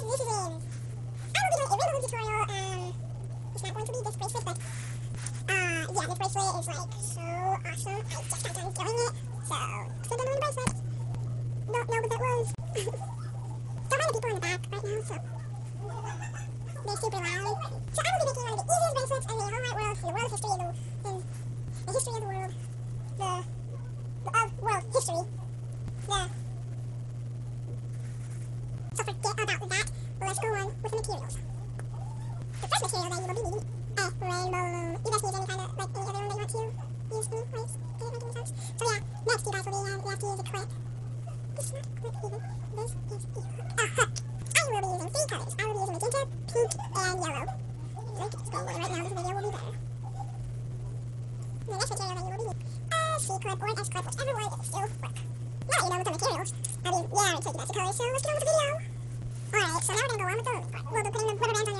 this is a removal tutorial. It's not going to be this bracelet, but yeah, this bracelet is like so awesome. I just got done doing it, so still doing the bracelet. Don't know what that was. Don't mind the people in the back right now, so they're super loud. So I will be making one of the easiest bracelets in the whole wide world, in the world history, in the history of the world, of world history. So forget about that. Let's go on with the materials. The first material that you will be needing, a rainbow loom. You just use any kind of, like any other loom that you want to use. Any, right? Does it make any sense? So yeah, next you guys will be, you have to use a clip. This is not a clip even. This is a hook. I will be using 3 colors. I will be using magenta, pink, and yellow. Look at this going right now. This video will be better. The next material that you will be needing, a C-clip or an S-clip, whichever one will still work. Now that you know with the materials, I mean, yeah, I told you that's the colors, so let's get on with the video. Alright, so now we're going to go on with the loom part. Well, depending on whatever ends on